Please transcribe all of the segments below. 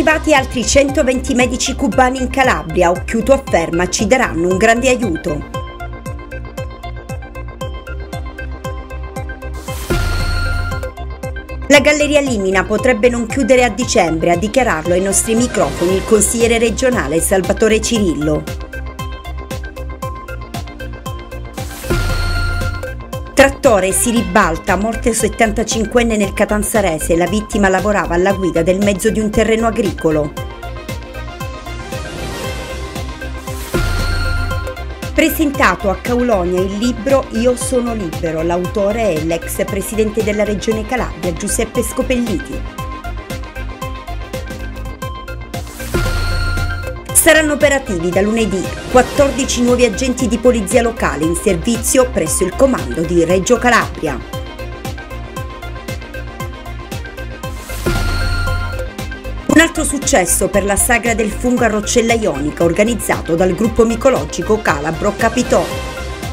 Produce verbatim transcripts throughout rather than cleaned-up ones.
arrivati altri centoventi medici cubani in Calabria. Occhiuto afferma ci daranno un grande aiuto. La Galleria Limina potrebbe non chiudere a dicembre, a dichiararlo ai nostri microfoni il consigliere regionale Salvatore Cirillo. Trattore si ribalta, morte settantacinquenne nel Catanzarese, la vittima lavorava alla guida del mezzo di un terreno agricolo. Presentato a Caulonia il libro Io sono libero, l'autore è l'ex presidente della Regione Calabria Giuseppe Scopelliti. Saranno operativi da lunedì quattordici nuovi agenti di polizia locale in servizio presso il comando di Reggio Calabria. Un altro successo per la sagra del fungo a Roccella Ionica organizzato dal gruppo micologico Calabro Capitone.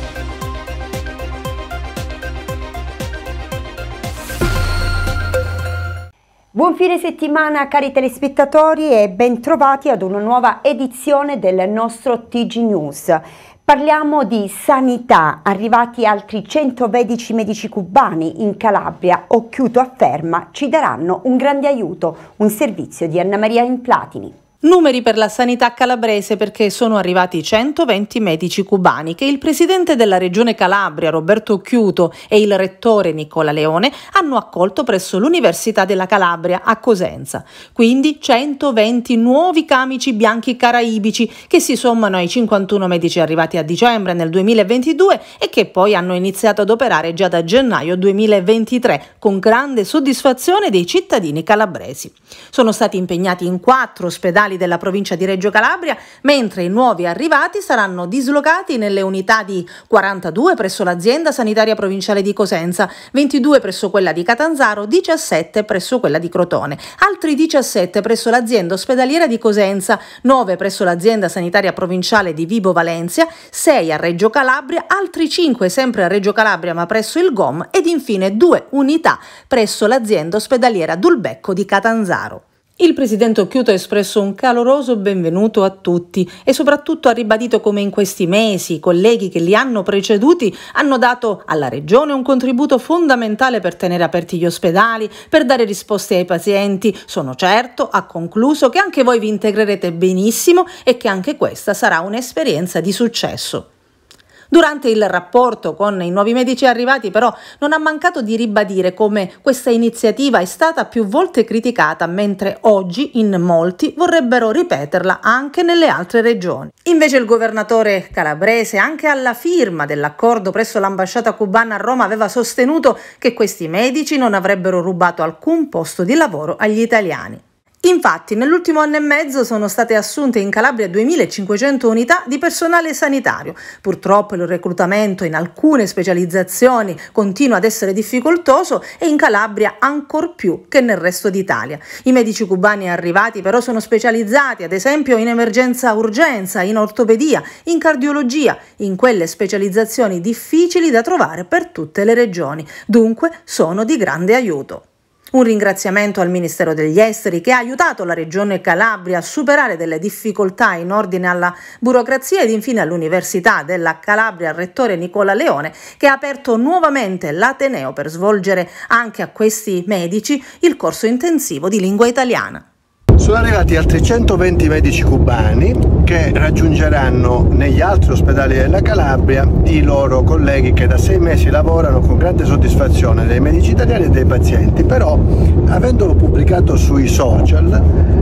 Buon fine settimana cari telespettatori e ben trovati ad una nuova edizione del nostro T G News. Parliamo di sanità, arrivati altri centoventici medici cubani in Calabria, Occhiuto afferma ci daranno un grande aiuto, un servizio di Anna Maria Implatini. Numeri per la sanità calabrese perché sono arrivati centoventi medici cubani che il presidente della regione Calabria Roberto Occhiuto e il rettore Nicola Leone hanno accolto presso l'Università della Calabria a Cosenza. Quindi centoventi nuovi camici bianchi caraibici che si sommano ai cinquantuno medici arrivati a dicembre nel duemilaventidue e che poi hanno iniziato ad operare già da gennaio duemilaventitré con grande soddisfazione dei cittadini calabresi. Sono stati impegnati in quattro ospedali della provincia di Reggio Calabria, mentre i nuovi arrivati saranno dislocati nelle unità di quarantadue presso l'azienda sanitaria provinciale di Cosenza, ventidue presso quella di Catanzaro, diciassette presso quella di Crotone, altri diciassette presso l'azienda ospedaliera di Cosenza, nove presso l'azienda sanitaria provinciale di Vibo Valentia, sei a Reggio Calabria, altri cinque sempre a Reggio Calabria ma presso il G O M ed infine due unità presso l'azienda ospedaliera Dulbecco di Catanzaro. Il presidente Occhiuto ha espresso un caloroso benvenuto a tutti e soprattutto ha ribadito come in questi mesi i colleghi che li hanno preceduti hanno dato alla regione un contributo fondamentale per tenere aperti gli ospedali, per dare risposte ai pazienti. Sono certo, ha concluso, che anche voi vi integrerete benissimo e che anche questa sarà un'esperienza di successo. Durante il rapporto con i nuovi medici arrivati però non ha mancato di ribadire come questa iniziativa è stata più volte criticata, mentre oggi in molti vorrebbero ripeterla anche nelle altre regioni. Invece il governatore calabrese, anche alla firma dell'accordo presso l'ambasciata cubana a Roma, aveva sostenuto che questi medici non avrebbero rubato alcun posto di lavoro agli italiani. Infatti, nell'ultimo anno e mezzo sono state assunte in Calabria duemilacinquecento unità di personale sanitario. Purtroppo il reclutamento in alcune specializzazioni continua ad essere difficoltoso e in Calabria ancor più che nel resto d'Italia. I medici cubani arrivati però sono specializzati, ad esempio, in emergenza-urgenza, in ortopedia, in cardiologia, in quelle specializzazioni difficili da trovare per tutte le regioni. Dunque sono di grande aiuto. Un ringraziamento al Ministero degli Esteri che ha aiutato la Regione Calabria a superare delle difficoltà in ordine alla burocrazia ed infine all'Università della Calabria, al rettore Nicola Leone, che ha aperto nuovamente l'Ateneo per svolgere anche a questi medici il corso intensivo di lingua italiana. Sono arrivati altri centoventi medici cubani che raggiungeranno negli altri ospedali della Calabria i loro colleghi che da sei mesi lavorano con grande soddisfazione dei medici italiani e dei pazienti. Però, avendolo pubblicato sui social,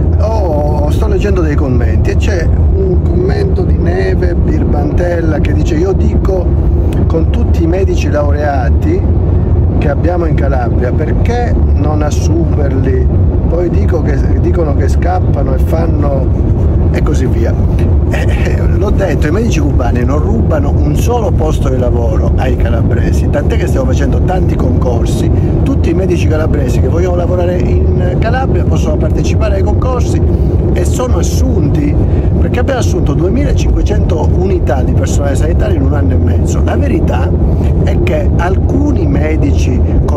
oh, sto leggendo dei commenti e c'è un commento di Neve Birbantella che dice: io dico con tutti i medici laureati che abbiamo in Calabria, perché non assumerli? Poi dico che, dicono che scappano e fanno e così via. Eh, l'ho detto, i medici cubani non rubano un solo posto di lavoro ai calabresi, tant'è che stiamo facendo tanti concorsi. Tutti i medici calabresi che vogliono lavorare in Calabria possono partecipare ai concorsi e sono assunti, perché abbiamo assunto duemilacinquecento unità di personale sanitario in un anno e mezzo. La verità è che alcuni medici con alcune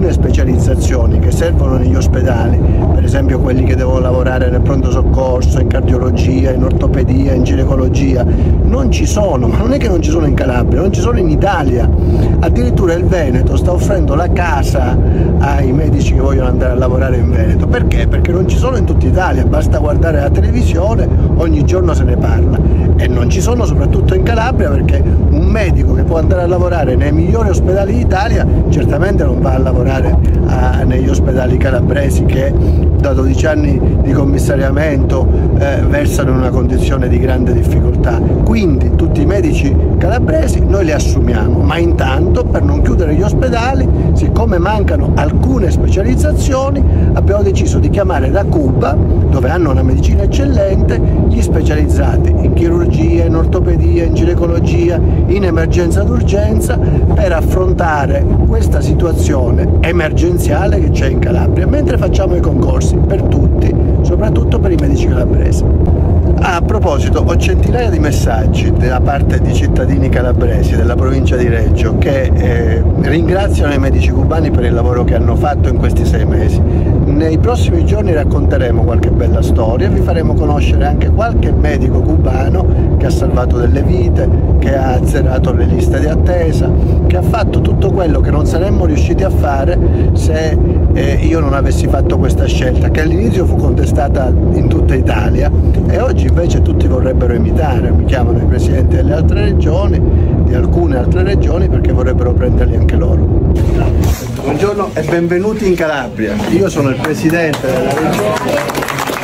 alcune specializzazioni che servono negli ospedali, per esempio quelli che devono lavorare nel pronto soccorso, in cardiologia, in ortopedia, in ginecologia, non ci sono, ma non è che non ci sono in Calabria, non ci sono in Italia. Addirittura il Veneto sta offrendo la casa ai medici che vogliono andare a lavorare in Veneto. Perché? Perché non ci sono in tutta Italia, basta guardare la televisione, ogni giorno se ne parla. E non ci sono soprattutto in Calabria, perché un medico che può andare a lavorare nei migliori ospedali d'Italia certamente non va a lavorare a, negli ospedali calabresi che da dodici anni di commissariamento eh, versano in una condizione di grande difficoltà. Quindi tutti i medici calabresi noi li assumiamo, ma intanto per non chiudere gli ospedali, siccome mancano alcune specializzazioni, abbiamo deciso di chiamare da Cuba, dove hanno una medicina eccellente, gli specializzati in chirurgia, in ortopedia, in ginecologia, in emergenza d'urgenza, per affrontare questa situazione emergenziale che c'è in Calabria, mentre facciamo i concorsi per tutti, soprattutto per i medici calabresi. A proposito, ho centinaia di messaggi da parte di cittadini calabresi della provincia di Reggio che eh, ringraziano i medici cubani per il lavoro che hanno fatto in questi sei mesi. Nei prossimi giorni racconteremo qualche bella storia, vi faremo conoscere anche qualche medico cubano che ha salvato delle vite, che ha azzerato le liste di attesa, che ha fatto tutto quello che non saremmo riusciti a fare se eh, io non avessi fatto questa scelta, che all'inizio fu contestata in tutta Italia e oggi invece tutti vorrebbero imitare. Mi chiamano i presidenti delle altre regioni, di alcune altre regioni, perché vorrebbero prenderli anche loro. Buongiorno e benvenuti in Calabria. Io sono il presidente della regione.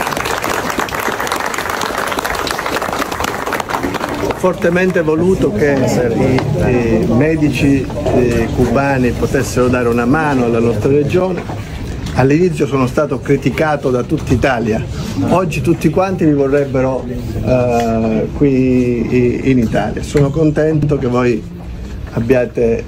Ho fortemente voluto che i, i medici i cubani potessero dare una mano alla nostra regione. All'inizio sono stato criticato da tutta Italia, oggi tutti quanti mi vorrebbero uh, qui in Italia. Sono contento che voi abbiate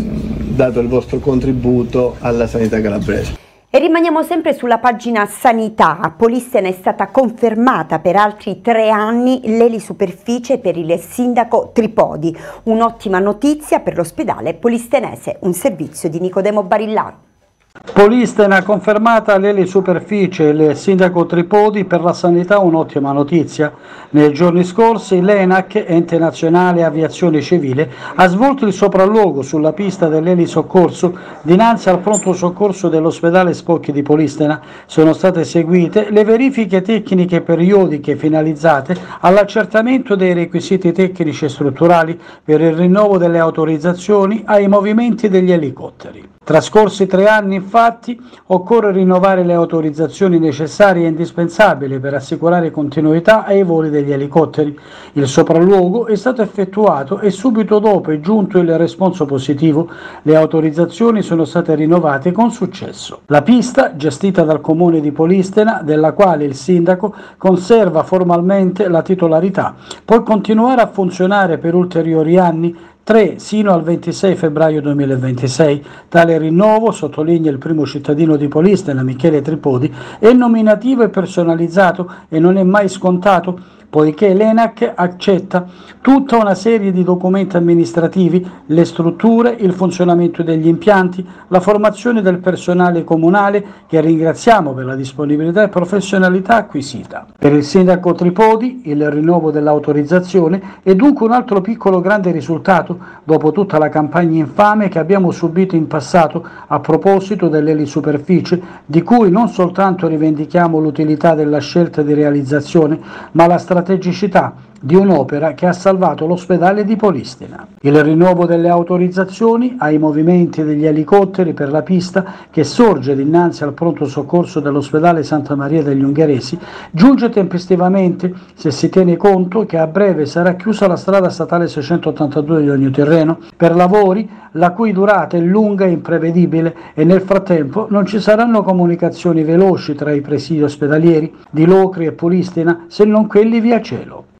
dato il vostro contributo alla sanità calabrese. E rimaniamo sempre sulla pagina sanità. A Polistena è stata confermata per altri tre anni l'elisuperficie per il sindaco Tripodi. Un'ottima notizia per l'ospedale polistenese, un servizio di Nicodemo Barillaro. Polistena confermata l'elisuperficie, il sindaco Tripodi per la sanità, un'ottima notizia. Nei giorni scorsi l'ENAC, Ente Nazionale Aviazione Civile, ha svolto il sopralluogo sulla pista dell'elisoccorso dinanzi al pronto soccorso dell'ospedale Spocchi di Polistena. Sono state eseguite le verifiche tecniche periodiche finalizzate all'accertamento dei requisiti tecnici e strutturali per il rinnovo delle autorizzazioni ai movimenti degli elicotteri. Trascorsi tre anni, infatti, occorre rinnovare le autorizzazioni necessarie e indispensabili per assicurare continuità ai voli degli elicotteri. Il sopralluogo è stato effettuato e subito dopo è giunto il responso positivo. Le autorizzazioni sono state rinnovate con successo. La pista, gestita dal comune di Polistena, della quale il sindaco conserva formalmente la titolarità, può continuare a funzionare per ulteriori anni, tre sino al ventisei febbraio duemilaventisei. Tale rinnovo, sottolinea il primo cittadino di Polistena, Michele Tripodi, è nominativo e personalizzato e non è mai scontato, poiché l'ENAC accetta tutta una serie di documenti amministrativi, le strutture, il funzionamento degli impianti, la formazione del personale comunale, che ringraziamo per la disponibilità e professionalità acquisita. Per il sindaco Tripodi il rinnovo dell'autorizzazione è dunque un altro piccolo grande risultato dopo tutta la campagna infame che abbiamo subito in passato a proposito dell'elisuperficie, di cui non soltanto rivendichiamo l'utilità della scelta di realizzazione, ma la strategicità di un'opera che ha salvato l'ospedale di Polistena. Il rinnovo delle autorizzazioni ai movimenti degli elicotteri per la pista, che sorge dinanzi al pronto soccorso dell'ospedale Santa Maria degli Ungheresi, giunge tempestivamente se si tiene conto che a breve sarà chiusa la strada statale seicentottantadue di Ognoterreno per lavori la cui durata è lunga e imprevedibile, e nel frattempo non ci saranno comunicazioni veloci tra i presidi ospedalieri di Locri e Polistena, se non quelli via cielo.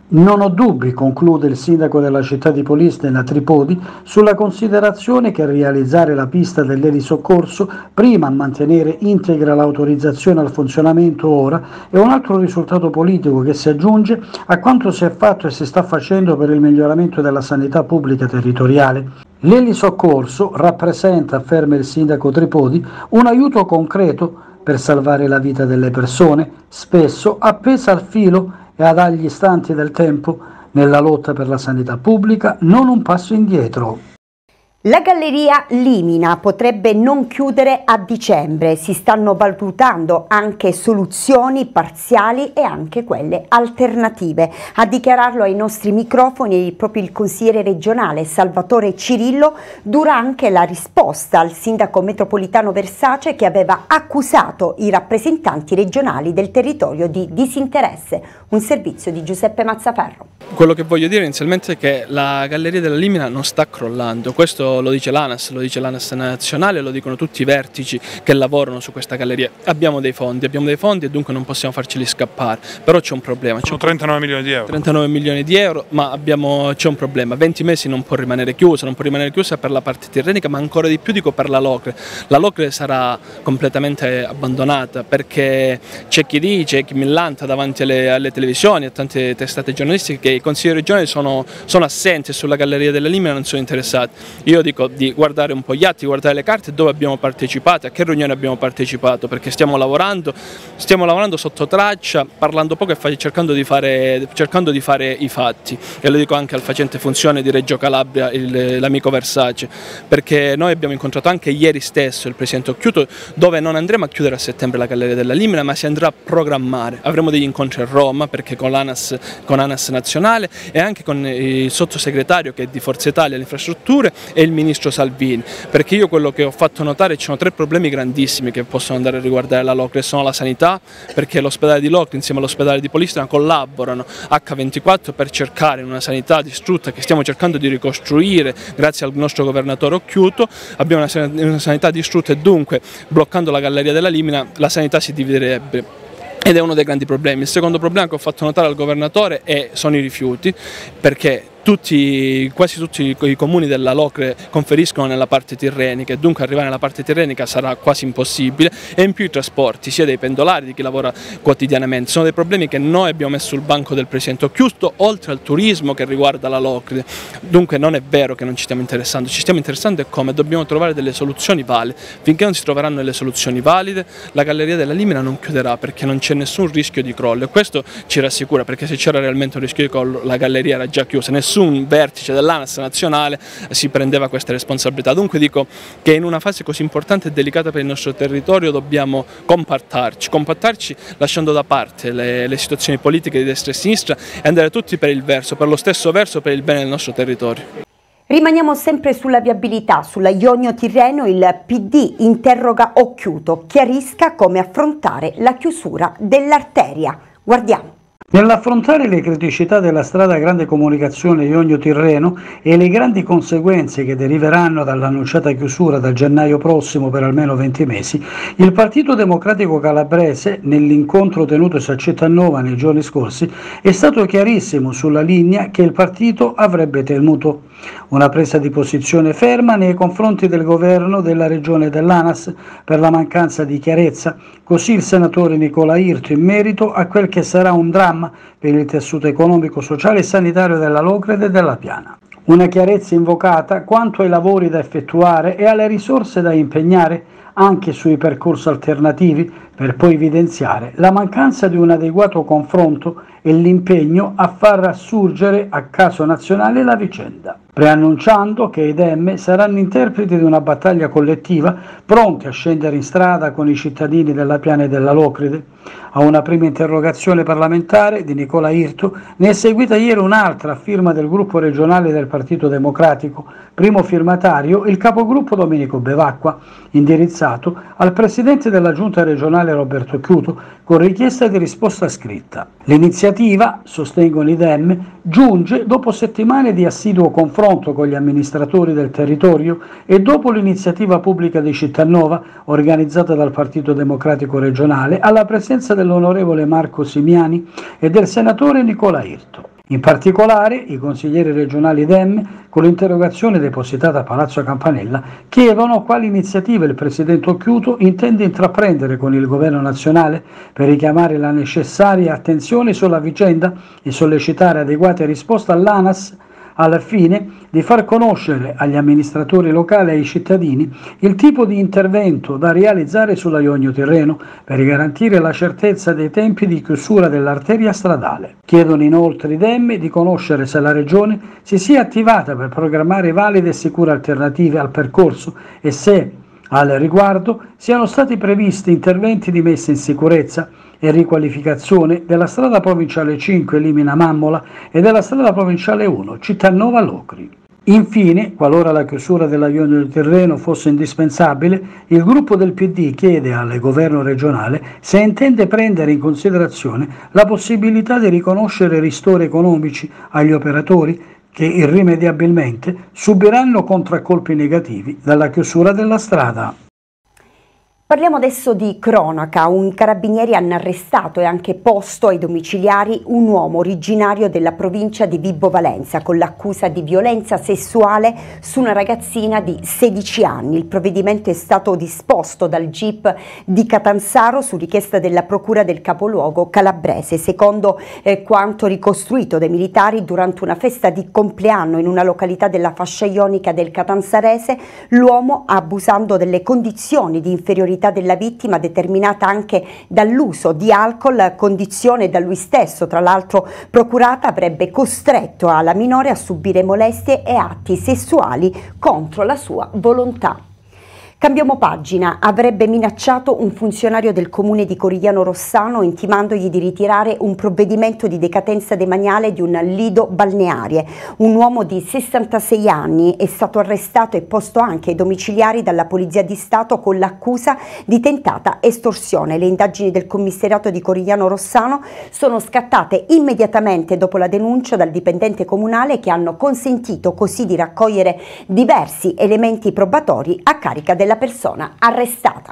Non ho dubbi, conclude il sindaco della città di Polistena, Tripodi, sulla considerazione che realizzare la pista dell'elisoccorso, prima a mantenere integra l'autorizzazione al funzionamento ora, è un altro risultato politico che si aggiunge a quanto si è fatto e si sta facendo per il miglioramento della sanità pubblica territoriale. L'elisoccorso rappresenta, afferma il sindaco Tripodi, un aiuto concreto per salvare la vita delle persone, spesso appesa al filo e ad agli istanti del tempo nella lotta per la sanità pubblica, non un passo indietro. La galleria Limina potrebbe non chiudere a dicembre, si stanno valutando anche soluzioni parziali e anche quelle alternative. A dichiararlo ai nostri microfoni proprio il consigliere regionale Salvatore Cirillo durante la risposta al sindaco metropolitano Versace, che aveva accusato i rappresentanti regionali del territorio di disinteresse. Un servizio di Giuseppe Mazzaferro. Quello che voglio dire inizialmente è che la galleria della Limina non sta crollando, questo lo dice l'ANAS, lo dice l'ANAS nazionale, lo dicono tutti i vertici che lavorano su questa galleria. Abbiamo dei fondi, abbiamo dei fondi e dunque non possiamo farceli scappare, però c'è un problema. Sono trentanove milioni di euro. trentanove milioni di euro, ma c'è un problema, venti mesi non può rimanere chiusa, non può rimanere chiusa per la parte tirrenica, ma ancora di più dico per la Locre. La Locre sarà completamente abbandonata perché c'è chi dice, chi millanta davanti alle, alle televisioni, a tante testate giornalistiche, che i consiglieri regionali sono, sono assenti sulla galleria della Limina, non sono interessati. Io dico di guardare un po' gli atti, guardare le carte, dove abbiamo partecipato, a che riunione abbiamo partecipato, perché stiamo lavorando, stiamo lavorando sotto traccia, parlando poco e cercando di fare, cercando di fare i fatti. E lo dico anche al facente funzione di Reggio Calabria, l'amico Versace, perché noi abbiamo incontrato anche ieri stesso il presidente Occhiuto, dove non andremo a chiudere a settembre la galleria della Limina, ma si andrà a programmare. Avremo degli incontri a Roma, perché con l'ANAS, con ANAS nazionale e anche con il sottosegretario che è di Forza Italia alle infrastrutture e il ministro Salvini, perché io quello che ho fatto notare, ci sono tre problemi grandissimi che possono andare a riguardare la Locre. Sono la sanità, perché l'ospedale di Locre insieme all'ospedale di Polistena collaborano acca ventiquattro per cercare una sanità distrutta che stiamo cercando di ricostruire grazie al nostro governatore Occhiuto. Abbiamo una sanità distrutta e dunque bloccando la galleria della Limina la sanità si dividerebbe. Ed è uno dei grandi problemi. Il secondo problema che ho fatto notare al governatore è, sono i rifiuti, perché tutti, quasi tutti i comuni della Locre conferiscono nella parte tirrenica e dunque arrivare nella parte tirrenica sarà quasi impossibile, e in più i trasporti sia dei pendolari, di chi lavora quotidianamente, sono dei problemi che noi abbiamo messo sul banco del presidente Occhiuto, oltre al turismo che riguarda la Locre. Dunque non è vero che non ci stiamo interessando, ci stiamo interessando e come, dobbiamo trovare delle soluzioni valide. Finché non si troveranno delle soluzioni valide la galleria della Limina non chiuderà, perché non c'è nessun rischio di crollo e questo ci rassicura, perché se c'era realmente un rischio di crollo la galleria era già chiusa, nessun un vertice dell'ANAS nazionale si prendeva queste responsabilità. Dunque dico che in una fase così importante e delicata per il nostro territorio dobbiamo compattarci, compattarci lasciando da parte le, le situazioni politiche di destra e sinistra e andare tutti per il verso, per lo stesso verso, per il bene del nostro territorio. Rimaniamo sempre sulla viabilità, sulla Ionio-Tirreno. Il P D interroga Occhiuto, chiarisca come affrontare la chiusura dell'arteria. Guardiamo. Nell'affrontare le criticità della strada grande comunicazione Ionio-Tirreno e le grandi conseguenze che deriveranno dall'annunciata chiusura dal gennaio prossimo per almeno venti mesi, il Partito Democratico Calabrese, nell'incontro tenutosi a Cittanova nei giorni scorsi, è stato chiarissimo sulla linea che il partito avrebbe tenuto. Una presa di posizione ferma nei confronti del governo, della regione e dell'ANAS per la mancanza di chiarezza, così il senatore Nicola Irto in merito a quel che sarà un dramma per il tessuto economico, sociale e sanitario della Locrede e della Piana. Una chiarezza invocata quanto ai lavori da effettuare e alle risorse da impegnare anche sui percorsi alternativi, per poi evidenziare la mancanza di un adeguato confronto e l'impegno a far assurgere a caso nazionale la vicenda, preannunciando che i Dem saranno interpreti di una battaglia collettiva, pronti a scendere in strada con i cittadini della Piana e della Locrede. A una prima interrogazione parlamentare di Nicola Irto ne è seguita ieri un'altra a firma del gruppo regionale del Partito Democratico, primo firmatario il capogruppo Domenico Bevacqua, indirizzato al presidente della giunta regionale Roberto Occhiuto con richiesta di risposta scritta. L'iniziativa, sostengono i Dem, giunge dopo settimane di assiduo confronto con gli amministratori del territorio e dopo l'iniziativa pubblica di Cittanova organizzata dal Partito Democratico regionale alla presenza dell'onorevole Marco Simiani e del senatore Nicola Irto. In particolare, i consiglieri regionali Dem, con l'interrogazione depositata a Palazzo Campanella, chiedono quali iniziative il presidente Occhiuto intende intraprendere con il governo nazionale per richiamare la necessaria attenzione sulla vicenda e sollecitare adeguate risposte all'ANAS al fine di far conoscere agli amministratori locali e ai cittadini il tipo di intervento da realizzare sulla Ionio Tirreno per garantire la certezza dei tempi di chiusura dell'arteria stradale. Chiedono inoltre i Dem di conoscere se la Regione si sia attivata per programmare valide e sicure alternative al percorso e se, al riguardo, siano stati previsti interventi di messa in sicurezza e riqualificazione della strada provinciale cinque Limina Mammola e della strada provinciale uno Cittanova Locri. Infine, qualora la chiusura della Ionio Tirreno fosse indispensabile, il gruppo del P D chiede al governo regionale se intende prendere in considerazione la possibilità di riconoscere ristori economici agli operatori che irrimediabilmente subiranno contraccolpi negativi dalla chiusura della strada. Parliamo adesso di cronaca. Un carabinieri hanno arrestato e anche posto ai domiciliari un uomo originario della provincia di Vibo Valentia con l'accusa di violenza sessuale su una ragazzina di sedici anni. Il provvedimento è stato disposto dal G I P di Catanzaro su richiesta della procura del capoluogo calabrese. Secondo eh, quanto ricostruito dai militari durante una festa di compleanno in una località della fascia ionica del Catanzarese, l'uomo, abusando delle condizioni di inferiorità della vittima determinata anche dall'uso di alcol, condizione da lui stesso tra l'altro procurata, avrebbe costretto la minore a subire molestie e atti sessuali contro la sua volontà. Cambiamo pagina. Avrebbe minacciato un funzionario del comune di Corigliano Rossano intimandogli di ritirare un provvedimento di decadenza demaniale di un lido balneare. Un uomo di sessantasei anni è stato arrestato e posto anche ai domiciliari dalla Polizia di Stato con l'accusa di tentata estorsione. Le indagini del commissariato di Corigliano Rossano sono scattate immediatamente dopo la denuncia dal dipendente comunale, che hanno consentito così di raccogliere diversi elementi probatori a carica del della persona arrestata.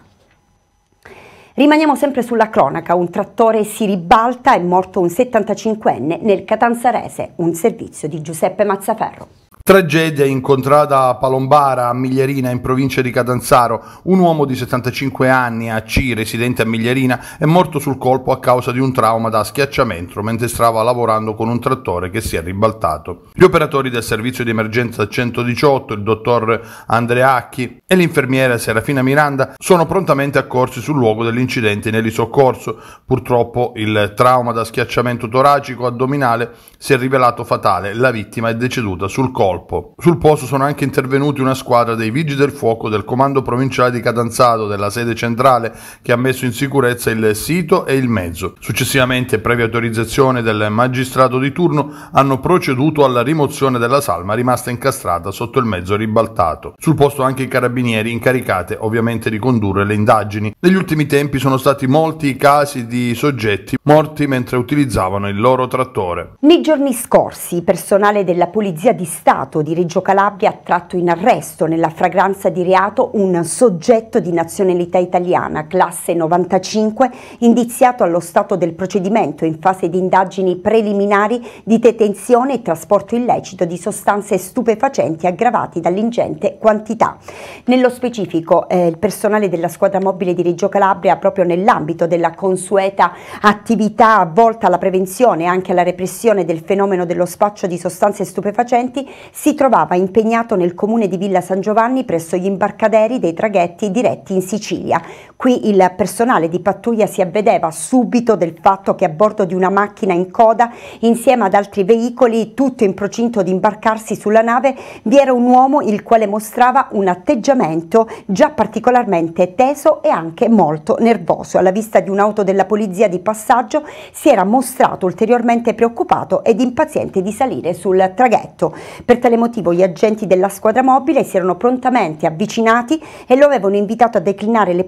Rimaniamo sempre sulla cronaca. Un trattore si ribalta, è morto un settantacinquenne nel Catanzarese, un servizio di Giuseppe Mazzaferro. Tragedia in contrada a Palombara, a Migliarina, in provincia di Catanzaro. Un uomo di settantacinque anni, A C, residente a Migliarina, è morto sul colpo a causa di un trauma da schiacciamento mentre stava lavorando con un trattore che si è ribaltato. Gli operatori del servizio di emergenza centodiciotto, il dottor Andreacchi e l'infermiera Serafina Miranda, sono prontamente accorsi sul luogo dell'incidente in elisoccorso. Purtroppo il trauma da schiacciamento toracico addominale si è rivelato fatale. La vittima è deceduta sul colpo. Sul posto sono anche intervenuti una squadra dei Vigili del Fuoco del Comando Provinciale di Catanzaro, della sede centrale, che ha messo in sicurezza il sito e il mezzo. Successivamente, previa autorizzazione del magistrato di turno, hanno proceduto alla rimozione della salma rimasta incastrata sotto il mezzo ribaltato. Sul posto anche i carabinieri, incaricati ovviamente di condurre le indagini. Negli ultimi tempi sono stati molti i casi di soggetti morti mentre utilizzavano il loro trattore. Nei giorni scorsi, personale della Polizia di Stato di Reggio Calabria ha tratto in arresto nella fragranza di reato un soggetto di nazionalità italiana, classe novantacinque, indiziato allo stato del procedimento in fase di indagini preliminari di detenzione e trasporto illecito di sostanze stupefacenti aggravati dall'ingente quantità. Nello specifico, eh, il personale della squadra mobile di Reggio Calabria, proprio nell'ambito della consueta attività volta alla prevenzione e anche alla repressione del fenomeno dello spaccio di sostanze stupefacenti, si trovava impegnato nel comune di Villa San Giovanni presso gli imbarcaderi dei traghetti diretti in Sicilia. Qui il personale di pattuglia si avvedeva subito del fatto che a bordo di una macchina in coda, insieme ad altri veicoli, tutto in procinto di imbarcarsi sulla nave, vi era un uomo il quale mostrava un atteggiamento già particolarmente teso e anche molto nervoso. Alla vista di un'auto della polizia di passaggio si era mostrato ulteriormente preoccupato ed impaziente di salire sul traghetto. Per tale motivo gli agenti della squadra mobile si erano prontamente avvicinati e lo avevano invitato a declinare le proprie generazioni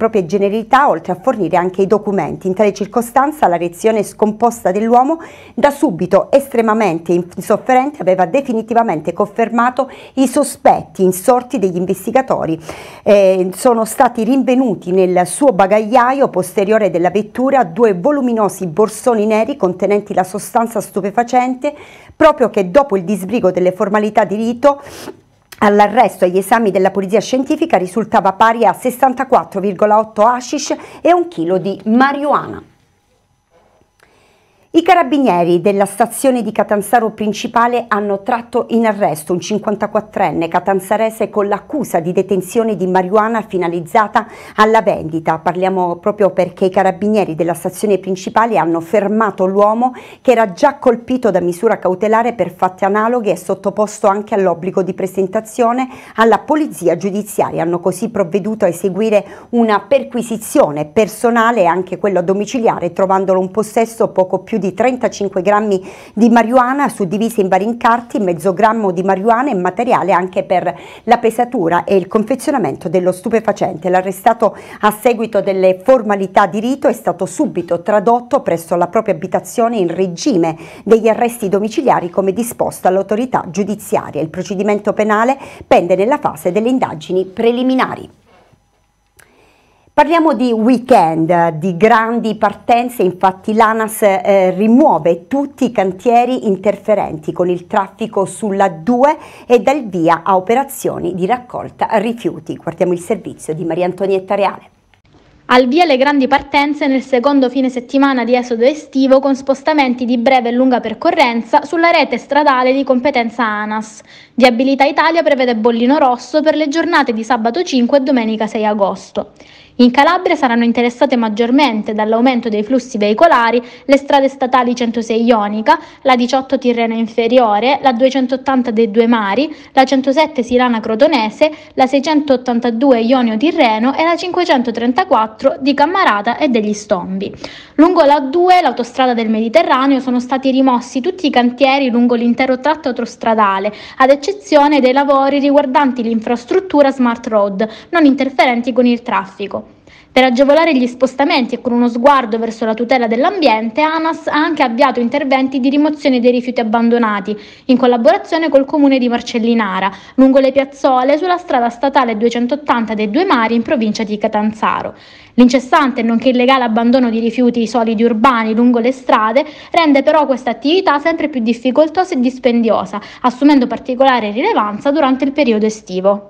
eredità, oltre a fornire anche i documenti. In tale circostanza la reazione scomposta dell'uomo, da subito estremamente insofferente, aveva definitivamente confermato i sospetti insorti degli investigatori. Eh, sono stati rinvenuti nel suo bagagliaio posteriore della vettura due voluminosi borsoni neri contenenti la sostanza stupefacente, proprio che dopo il disbrigo delle formalità di rito all'arresto e agli esami della polizia scientifica risultava pari a sessantaquattro virgola otto hashish e un chilo di marijuana. I carabinieri della stazione di Catanzaro Principale hanno tratto in arresto un cinquantaquattrenne catanzarese con l'accusa di detenzione di marijuana finalizzata alla vendita. Parliamo proprio perché i carabinieri della stazione principale hanno fermato l'uomo, che era già colpito da misura cautelare per fatti analoghi e sottoposto anche all'obbligo di presentazione alla polizia giudiziaria. Hanno così provveduto a eseguire una perquisizione personale e anche quella domiciliare, trovandolo in possesso poco più di trentacinque grammi di marijuana suddivisi in vari incarti, mezzo grammo di marijuana e materiale anche per la pesatura e il confezionamento dello stupefacente. L'arrestato, a seguito delle formalità di rito, è stato subito tradotto presso la propria abitazione in regime degli arresti domiciliari come disposto all'autorità giudiziaria. Il procedimento penale pende nella fase delle indagini preliminari. Parliamo di weekend, di grandi partenze. Infatti l'ANAS eh, rimuove tutti i cantieri interferenti con il traffico sulla due e dà il via a operazioni di raccolta rifiuti. Guardiamo il servizio di Maria Antonietta Reale. Al via le grandi partenze nel secondo fine settimana di esodo estivo, con spostamenti di breve e lunga percorrenza sulla rete stradale di competenza ANAS. Viabilità Italia prevede bollino rosso per le giornate di sabato cinque e domenica sei agosto. In Calabria saranno interessate maggiormente dall'aumento dei flussi veicolari le strade statali centosei Ionica, la diciotto Tirrena Inferiore, la duecentottanta dei Due Mari, la centosette Sirana Crotonese, la seicentottantadue Ionio Tirreno e la cinquecentotrentaquattro di Cammarata e degli Stombi. Lungo la A due, l'autostrada del Mediterraneo, sono stati rimossi tutti i cantieri lungo l'intero tratto autostradale, ad eccezione dei lavori riguardanti l'infrastruttura Smart Road, non interferenti con il traffico. Per agevolare gli spostamenti e con uno sguardo verso la tutela dell'ambiente, ANAS ha anche avviato interventi di rimozione dei rifiuti abbandonati, in collaborazione col comune di Marcellinara, lungo le piazzole sulla strada statale duecentottanta dei Due Mari in provincia di Catanzaro. L'incessante nonché illegale abbandono di rifiuti solidi urbani lungo le strade rende però questa attività sempre più difficoltosa e dispendiosa, assumendo particolare rilevanza durante il periodo estivo.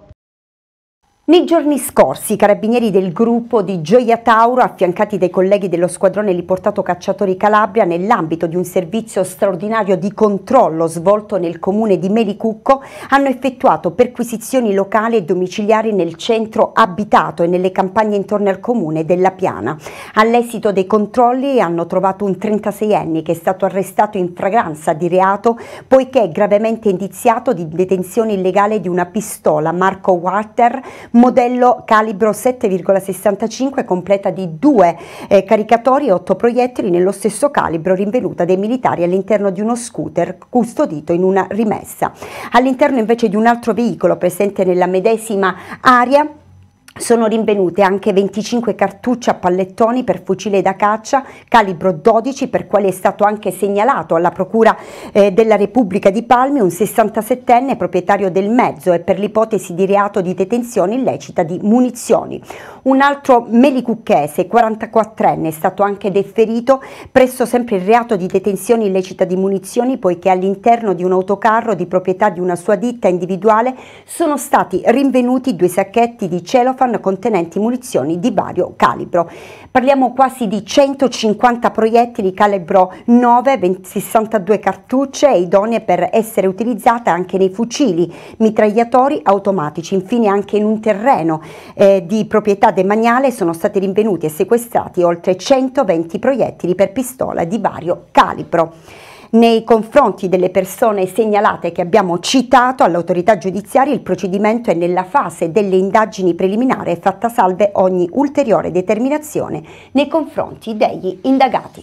Nei giorni scorsi i carabinieri del gruppo di Gioia Tauro, affiancati dai colleghi dello squadrone Liportato Cacciatori Calabria, nell'ambito di un servizio straordinario di controllo svolto nel comune di Melicucco, hanno effettuato perquisizioni locali e domiciliari nel centro abitato e nelle campagne intorno al comune della Piana. All'esito dei controlli hanno trovato un trentaseienne che è stato arrestato in flagranza di reato, poiché è gravemente indiziato di detenzione illegale di una pistola Marco Walter modello calibro sette virgola sessantacinque, completa di due eh, caricatori e otto proiettili nello stesso calibro, rinvenuta dai militari all'interno di uno scooter custodito in una rimessa. All'interno invece di un altro veicolo presente nella medesima area sono rinvenute anche venticinque cartucce a pallettoni per fucile da caccia calibro dodici, per quale è stato anche segnalato alla Procura eh, della Repubblica di Palmi un sessantasettenne proprietario del mezzo, e per l'ipotesi di reato di detenzione illecita di munizioni. Un altro melicucchese, quarantaquattrenne, è stato anche deferito presso sempre il reato di detenzione illecita di munizioni, poiché all'interno di un autocarro di proprietà di una sua ditta individuale sono stati rinvenuti due sacchetti di celofan contenenti munizioni di vario calibro. Parliamo quasi di centocinquanta proiettili calibro nove, sessantadue cartucce idonee per essere utilizzate anche nei fucili mitragliatori automatici. Infine, anche in un terreno eh, di proprietà demaniale sono stati rinvenuti e sequestrati oltre centoventi proiettili per pistola di vario calibro. Nei confronti delle persone segnalate che abbiamo citato all'autorità giudiziaria, il procedimento è nella fase delle indagini preliminari e fatta salve ogni ulteriore determinazione nei confronti degli indagati.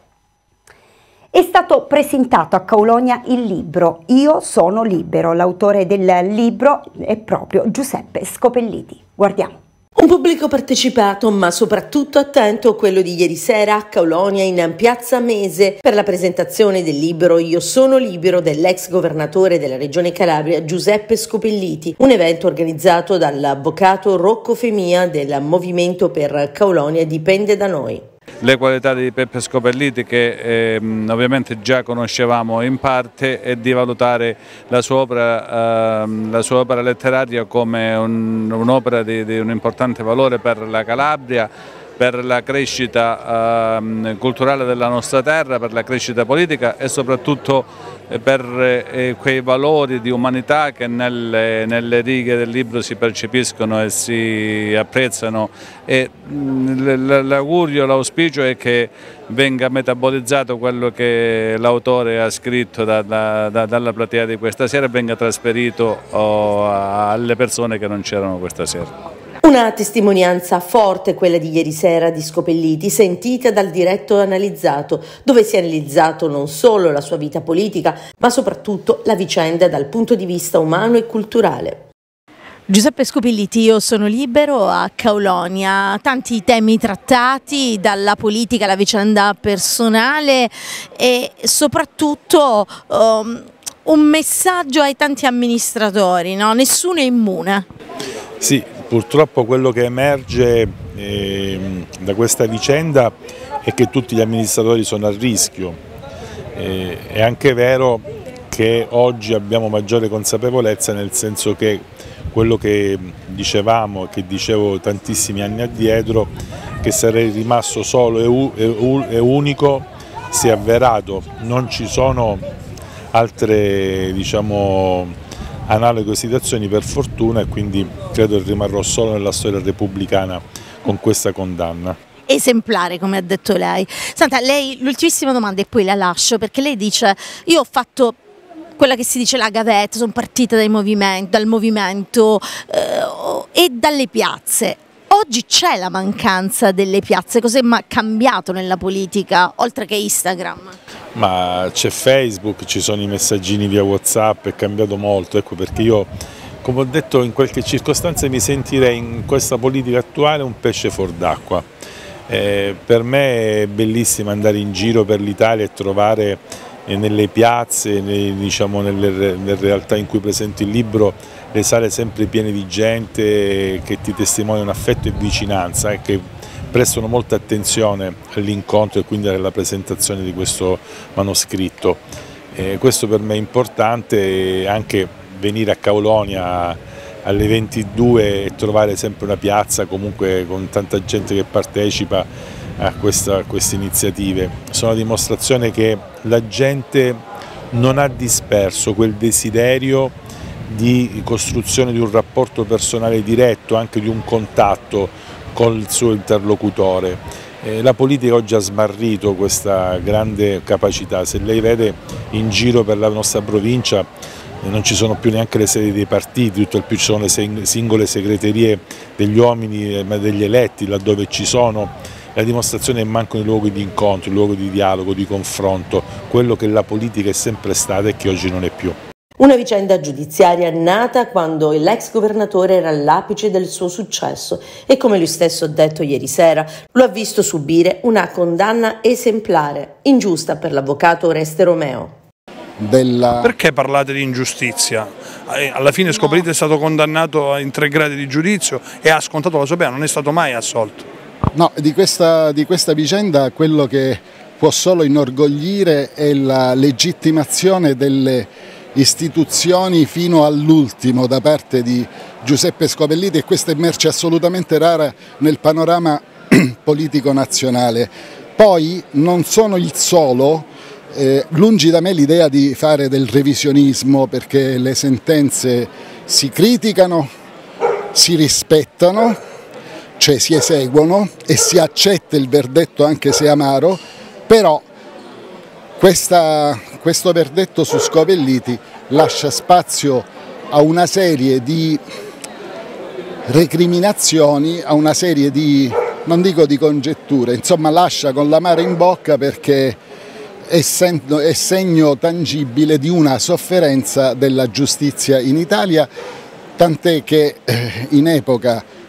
È stato presentato a Caulonia il libro Io sono libero. L'autore del libro è proprio Giuseppe Scopelliti. Guardiamo. Un pubblico partecipato ma soprattutto attento, quello di ieri sera a Caulonia in Piazza Mese per la presentazione del libro Io sono libero dell'ex governatore della Regione Calabria Giuseppe Scopelliti, un evento organizzato dall'avvocato Rocco Femia del Movimento per Caulonia Dipende da Noi. Le qualità di Peppe Scopelliti, che ehm, ovviamente già conoscevamo in parte, e di valutare la sua opera, ehm, la sua opera letteraria come un, un'opera di, di un importante valore per la Calabria, per la crescita ehm, culturale della nostra terra, per la crescita politica e soprattutto per eh, quei valori di umanità che nelle, nelle righe del libro si percepiscono e si apprezzano, e l'augurio, l'auspicio è che venga metabolizzato quello che l'autore ha scritto da, da, da, dalla platea di questa sera e venga trasferito oh, alle persone che non c'erano questa sera. Una testimonianza forte quella di ieri sera di Scopelliti, sentita dal diretto analizzato, dove si è analizzato non solo la sua vita politica, ma soprattutto la vicenda dal punto di vista umano e culturale. Giuseppe Scopelliti, Io sono libero, a Caulonia, tanti temi trattati, dalla politica alla vicenda personale e soprattutto um, un messaggio ai tanti amministratori, no? Nessuno è immune. Sì, purtroppo quello che emerge eh, da questa vicenda è che tutti gli amministratori sono a rischio. Eh, è anche vero che oggi abbiamo maggiore consapevolezza, nel senso che quello che dicevamo, che dicevo tantissimi anni addietro, che sarei rimasto solo e unico, si è avverato. Non ci sono altre, diciamo, analoghe situazioni per fortuna, e quindi credo che rimarrò solo nella storia repubblicana con questa condanna. Esemplare, come ha detto lei. Senta, lei, l'ultimissima domanda e poi la lascio, perché lei dice: io ho fatto quella che si dice la gavetta, sono partita dai movimento, dal movimento eh, e dalle piazze. Oggi c'è la mancanza delle piazze, cos'è cambiato nella politica, oltre che Instagram? Ma c'è Facebook, ci sono i messaggini via WhatsApp, è cambiato molto, ecco perché io, come ho detto, in qualche circostanza mi sentirei in questa politica attuale un pesce fuor d'acqua. Eh, per me è bellissimo andare in giro per l'Italia e trovare eh, nelle piazze, nei, diciamo, nelle, nelle realtà in cui presento il libro, le sale sempre piene di gente che ti testimoniano affetto e vicinanza e che prestano molta attenzione all'incontro e quindi alla presentazione di questo manoscritto. Eh, questo per me è importante, anche venire a Caulonia alle ventidue e trovare sempre una piazza comunque con tanta gente che partecipa a, questa, a queste iniziative. Sono una dimostrazione che la gente non ha disperso quel desiderio di costruzione di un rapporto personale diretto, anche di un contatto col suo interlocutore. Eh, la politica oggi ha smarrito questa grande capacità. Se lei vede in giro per la nostra provincia eh, non ci sono più neanche le sedi dei partiti, tutto il più ci sono le singole segreterie degli uomini e degli eletti, laddove ci sono. La dimostrazione è che mancano i luoghi di incontro, i luoghi di dialogo, di confronto, quello che la politica è sempre stata e che oggi non è più. Una vicenda giudiziaria nata quando l'ex governatore era all'apice del suo successo e, come lui stesso ha detto ieri sera, lo ha visto subire una condanna esemplare, ingiusta per l'avvocato Oreste Romeo. Della... Perché parlate di ingiustizia? Alla fine Scopelliti è stato condannato in tre gradi di giudizio e ha scontato la sua pena, non è stato mai assolto. No, di questa, di questa vicenda quello che può solo inorgoglire è la legittimazione delle istituzioni fino all'ultimo da parte di Giuseppe Scopelliti, e questa è merce assolutamente rara nel panorama politico nazionale. Poi non sono il solo, eh, lungi da me l'idea di fare del revisionismo, perché le sentenze si criticano, si rispettano, cioè si eseguono e si accetta il verdetto anche se amaro, però questa, questo verdetto su Scopelliti lascia spazio a una serie di recriminazioni, a una serie di, non dico di congetture, insomma lascia con l'amaro in bocca, perché è, sen- è segno tangibile di una sofferenza della giustizia in Italia, tant'è che eh, in epoca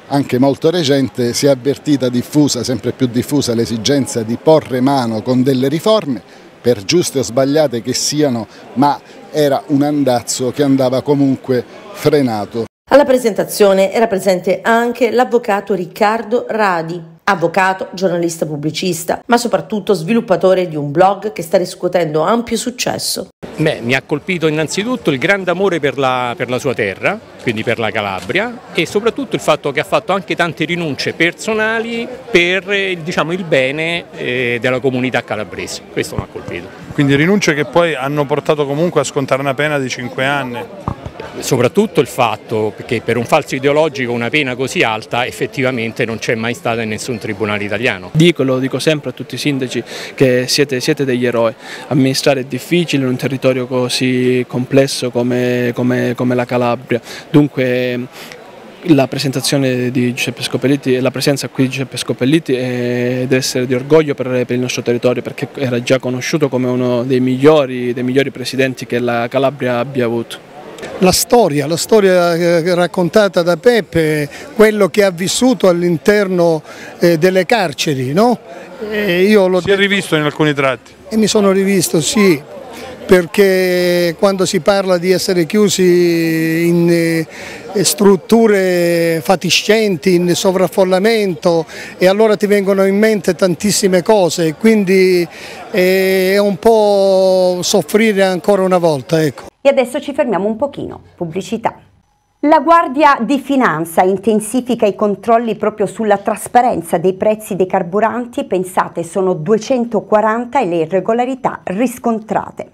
anche molto recente, si è avvertita diffusa, sempre più diffusa, l'esigenza di porre mano con delle riforme, per giuste o sbagliate che siano, ma era un andazzo che andava comunque frenato. Alla presentazione era presente anche l'avvocato Riccardo Radi, avvocato, giornalista pubblicista, ma soprattutto sviluppatore di un blog che sta riscuotendo ampio successo. Beh, mi ha colpito innanzitutto il grande amore per la, per la sua terra, quindi per la Calabria, e soprattutto il fatto che ha fatto anche tante rinunce personali per diciamo, il bene eh, della comunità calabrese. Questo mi ha colpito. Quindi rinunce che poi hanno portato comunque a scontare una pena di cinque anni. Soprattutto il fatto che per un falso ideologico una pena così alta effettivamente non c'è mai stata in nessun tribunale italiano. Dico, lo dico sempre a tutti i sindaci, che siete, siete degli eroi. Amministrare è difficile in un territorio così complesso come, come, come la Calabria, dunque la presentazione di Giuseppe Scopelliti e la presenza qui di Giuseppe Scopelliti è, deve essere di orgoglio per, per il nostro territorio, perché era già conosciuto come uno dei migliori, dei migliori presidenti che la Calabria abbia avuto. La storia, la storia raccontata da Peppe, quello che ha vissuto all'interno eh, delle carceri, no? E io l'ho si è rivisto in alcuni tratti. E mi sono rivisto, sì, perché quando si parla di essere chiusi in eh, strutture fatiscenti, in sovraffollamento, e allora ti vengono in mente tantissime cose, quindi eh, è un po' soffrire ancora una volta, ecco. E adesso ci fermiamo un pochino, pubblicità. La Guardia di Finanza intensifica i controlli proprio sulla trasparenza dei prezzi dei carburanti, pensate sono duecentoquaranta le irregolarità riscontrate.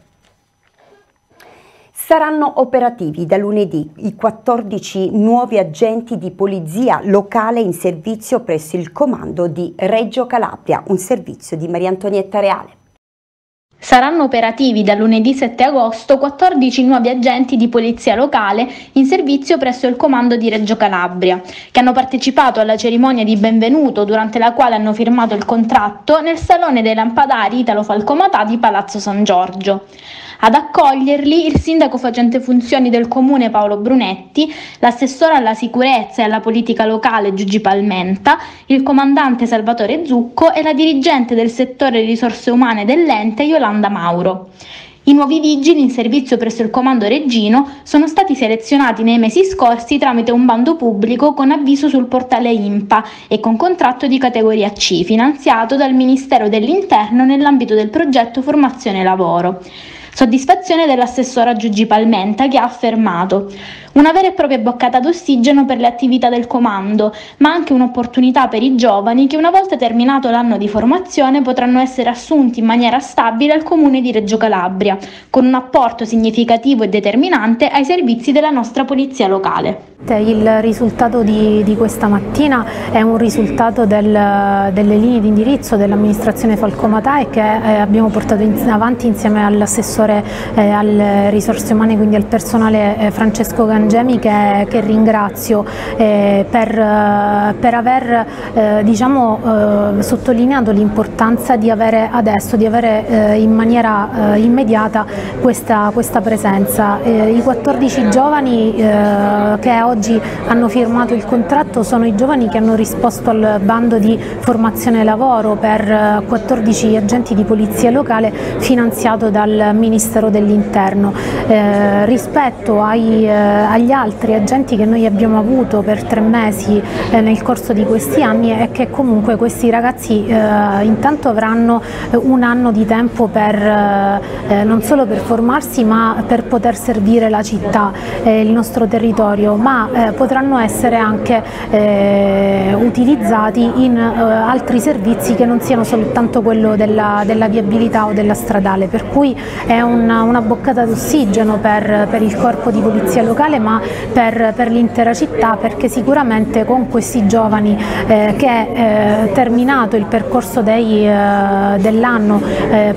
Saranno operativi da lunedì i quattordici nuovi agenti di polizia locale in servizio presso il comando di Reggio Calabria, un servizio di Maria Antonietta Reale. Saranno operativi da lunedì sette agosto quattordici nuovi agenti di polizia locale in servizio presso il comando di Reggio Calabria, che hanno partecipato alla cerimonia di benvenuto durante la quale hanno firmato il contratto nel Salone dei Lampadari Italo Falcomatà di Palazzo San Giorgio. Ad accoglierli il sindaco facente funzioni del comune Paolo Brunetti, l'assessore alla sicurezza e alla politica locale Giugi Palmenta, il comandante Salvatore Zucco e la dirigente del settore risorse umane dell'ente Yolanda Mauro. I nuovi vigili in servizio presso il comando reggino sono stati selezionati nei mesi scorsi tramite un bando pubblico con avviso sul portale I N P A e con contratto di categoria C, finanziato dal Ministero dell'Interno nell'ambito del progetto Formazione Lavoro. Soddisfazione dell'assessora Giugi Palmenta, che ha affermato: una vera e propria boccata d'ossigeno per le attività del comando, ma anche un'opportunità per i giovani che una volta terminato l'anno di formazione potranno essere assunti in maniera stabile al comune di Reggio Calabria, con un apporto significativo e determinante ai servizi della nostra polizia locale. Il risultato di, di questa mattina è un risultato del, delle linee di indirizzo dell'amministrazione Falcomatà e che eh, abbiamo portato in, avanti insieme all'assessore eh, alle risorse umane, quindi al personale eh, Francesco Gangemi, che, che ringrazio eh, per, eh, per aver eh, diciamo, eh, sottolineato l'importanza di avere adesso, di avere eh, in maniera eh, immediata questa, questa presenza. Eh, I quattordici giovani eh, che oggi hanno firmato il contratto sono i giovani che hanno risposto al bando di formazione lavoro per quattordici agenti di polizia locale finanziato dal Ministero dell'Interno. Eh, rispetto ai, eh, agli altri agenti che noi abbiamo avuto per tre mesi eh, nel corso di questi anni, è che comunque questi ragazzi eh, intanto avranno un anno di tempo per eh, non solo per formarsi, ma per poter servire la città, eh, il nostro territorio, ma eh, potranno essere anche eh, utilizzati in eh, altri servizi che non siano soltanto quello della, della viabilità o della stradale, per cui è una, una boccata d'ossigeno per, per il corpo di polizia locale, ma per, per l'intera città, perché sicuramente con questi giovani eh, che eh, terminato il percorso dei, eh, dell'anno eh,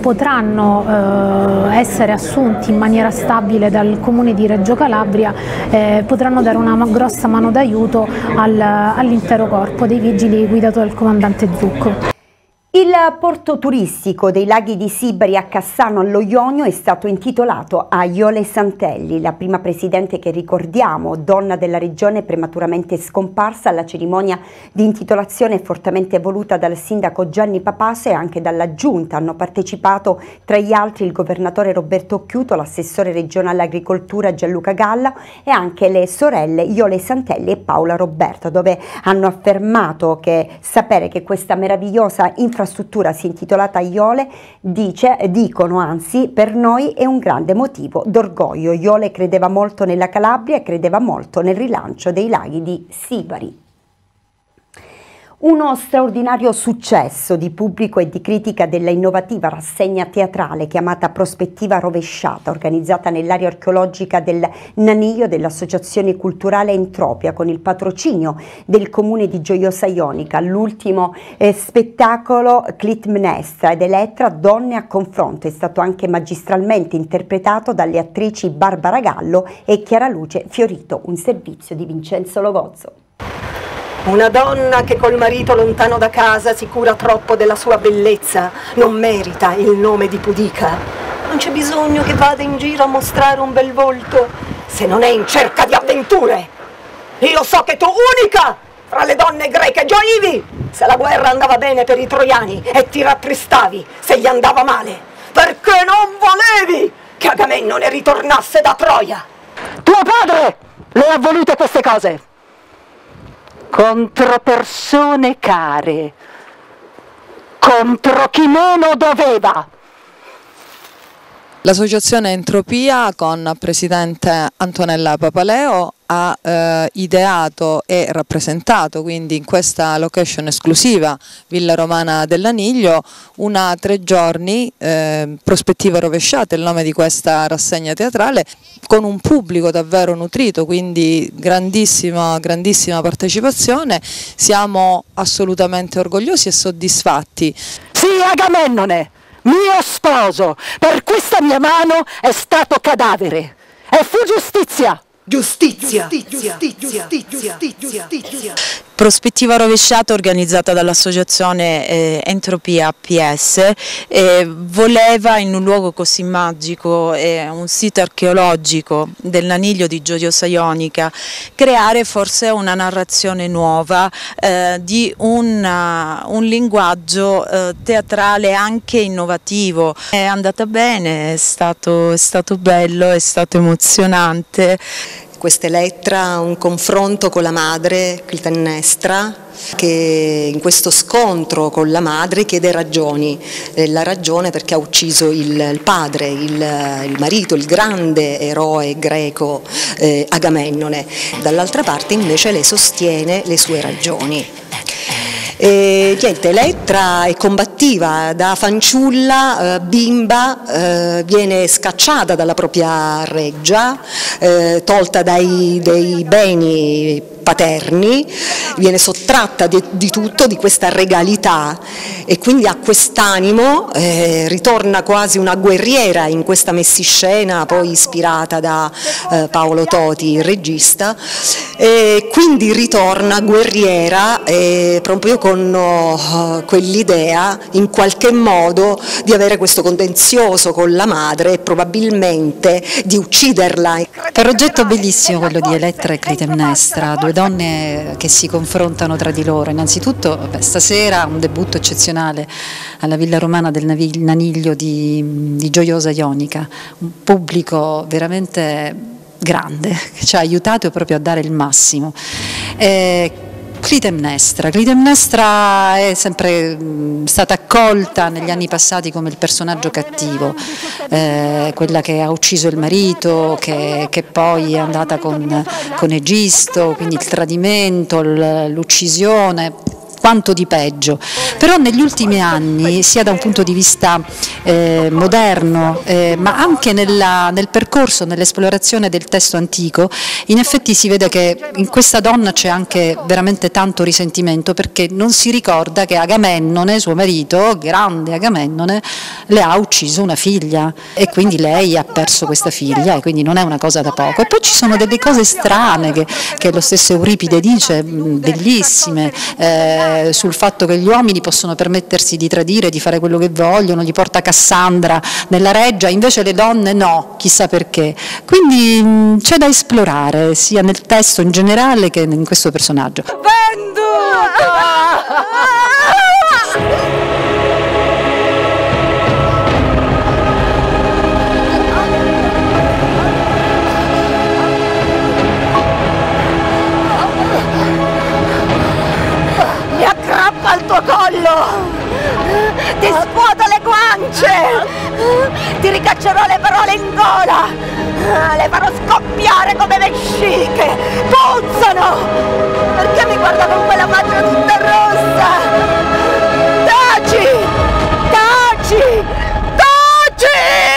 potranno eh, essere assunti in maniera stabile dal comune di Reggio Calabria, eh, potranno dare una grossa mano d'aiuto al, all'intero corpo dei vigili guidato dal comandante Zucco. Il porto turistico dei laghi di Sibari a Cassano allo Ionio è stato intitolato a Iole Santelli, la prima presidente che ricordiamo, donna della regione prematuramente scomparsa. Alla cerimonia di intitolazione fortemente voluta dal sindaco Gianni Papasso e anche dalla giunta hanno partecipato tra gli altri il governatore Roberto Occhiuto, l'assessore regionale agricoltura Gianluca Galla e anche le sorelle Iole Santelli e Paola Roberto, dove hanno affermato che sapere che questa meravigliosa infrastruttura si è intitolata Iole, dice, dicono anzi, per noi è un grande motivo d'orgoglio. Iole credeva molto nella Calabria e credeva molto nel rilancio dei laghi di Sibari. Uno straordinario successo di pubblico e di critica della innovativa rassegna teatrale chiamata Prospettiva Rovesciata, organizzata nell'area archeologica del Naniglio dell'Associazione Culturale Entropia con il patrocinio del Comune di Gioiosa Ionica. L'ultimo eh, spettacolo, Clitemnestra ed Elettra, Donne a confronto, è stato anche magistralmente interpretato dalle attrici Barbara Gallo e Chiara Luce Fiorito, un servizio di Vincenzo Logozzo. Una donna che col marito lontano da casa si cura troppo della sua bellezza non merita il nome di pudica. Non c'è bisogno che vada in giro a mostrare un bel volto se non è in cerca di avventure. Io so che tu, unica fra le donne greche, gioivi se la guerra andava bene per i troiani e ti rattristavi se gli andava male, perché non volevi che Agamennone ritornasse da Troia. Tuo padre le ha volute queste cose contro persone care, contro chi meno doveva. L'associazione Entropia con presidente Antonella Papaleo ha eh, ideato e rappresentato quindi in questa location esclusiva Villa Romana del Naniglio una tre giorni eh, Prospettiva Rovesciata, il nome di questa rassegna teatrale, con un pubblico davvero nutrito, quindi grandissima, grandissima partecipazione. Siamo assolutamente orgogliosi e soddisfatti. Sì, Agamennone, mio sposo, per questa mia mano è stato cadavere e fu giustizia. Giustizia, giustizia, giustizia, giustizia, giustizia. Prospettiva Rovesciata, organizzata dall'associazione eh, Entropia P S, eh, voleva in un luogo così magico, eh, un sito archeologico del Naniglio di Gioiosa Ionica, creare forse una narrazione nuova eh, di una, un linguaggio eh, teatrale anche innovativo. È andata bene, è stato, è stato bello, è stato emozionante. Questa Elettra, un confronto con la madre Clitemnestra, che in questo scontro con la madre chiede ragioni, eh, la ragione perché ha ucciso il, il padre, il, il marito, il grande eroe greco eh, Agamennone. Dall'altra parte invece lei sostiene le sue ragioni. E, niente, Elettra è combattiva, da fanciulla, eh, bimba, eh, viene scacciata dalla propria reggia, eh, tolta dai, dai beni paterni, viene sottratta di, di tutto, di questa regalità, e quindi ha quest'animo, eh, ritorna quasi una guerriera in questa messiscena poi ispirata da eh, Paolo Toti, il regista, e quindi ritorna guerriera eh, proprio con oh, quell'idea in qualche modo di avere questo contenzioso con la madre e probabilmente di ucciderla. Progetto bellissimo quello di Elettra e Clitemnestra, due donne che si confrontano tra di loro. Innanzitutto beh, stasera un debutto eccezionale alla Villa Romana del Naniglio di, di Gioiosa Ionica, un pubblico veramente grande che ci ha aiutato proprio a dare il massimo. Eh, Clitemnestra. Clitemnestra è sempre mh, stata accolta negli anni passati come il personaggio cattivo, eh, quella che ha ucciso il marito, che, che poi è andata con, con Egisto, quindi il tradimento, l'uccisione, quanto di peggio. Però negli ultimi anni, sia da un punto di vista eh, moderno, eh, ma anche nella, nel percorso, nell'esplorazione del testo antico, in effetti si vede che in questa donna c'è anche veramente tanto risentimento, perché non si ricorda che Agamennone, suo marito, grande Agamennone, le ha ucciso una figlia e quindi lei ha perso questa figlia, e quindi non è una cosa da poco. E poi ci sono delle cose strane che, che lo stesso Euripide dice, bellissime, eh, sul fatto che gli uomini possono possono permettersi di tradire, di fare quello che vogliono, li porta Cassandra nella reggia, invece le donne no, chissà perché. Quindi c'è da esplorare sia nel testo in generale che in questo personaggio. Mi aggrappa al tuo collo! Ti scuoto le guance! Ti ricaccerò le parole in gola! Le farò scoppiare come vesciche! Puzzano! Perché mi guarda con quella faccia tutta rossa? Taci! Taci! Taci!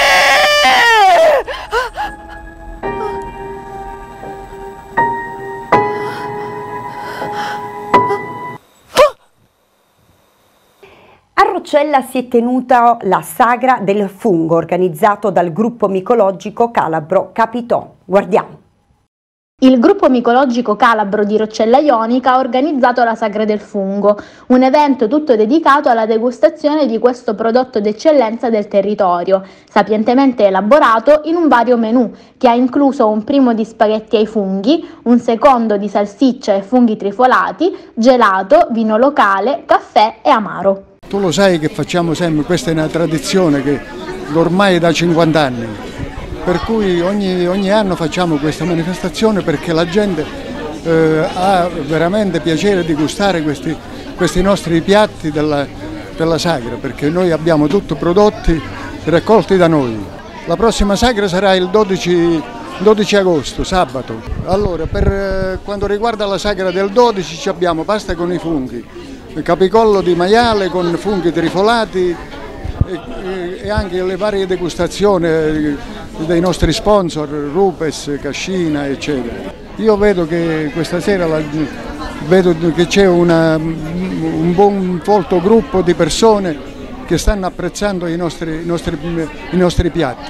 A Roccella si è tenuta la Sagra del Fungo, organizzato dal gruppo micologico calabro Capitò. Guardiamo. Il gruppo micologico calabro di Roccella Ionica ha organizzato la Sagra del Fungo, un evento tutto dedicato alla degustazione di questo prodotto d'eccellenza del territorio, sapientemente elaborato in un vario menù che ha incluso un primo di spaghetti ai funghi, un secondo di salsiccia e funghi trifolati, gelato, vino locale, caffè e amaro. Tu lo sai che facciamo sempre, questa è una tradizione che ormai è da cinquanta anni, per cui ogni, ogni anno facciamo questa manifestazione perché la gente eh, ha veramente piacere di gustare questi, questi nostri piatti della, della Sagra, perché noi abbiamo tutti prodotti raccolti da noi. La prossima Sagra sarà il dodici, dodici agosto, sabato. Allora, per eh, quanto riguarda la Sagra del dodici abbiamo pasta con i funghi, capicollo di maiale con funghi trifolati e, e anche le varie degustazioni dei nostri sponsor, Rupes, Cascina, eccetera. Io vedo che questa sera la, vedo che c'è una, un buon folto gruppo di persone che stanno apprezzando i nostri, i nostri, i nostri piatti,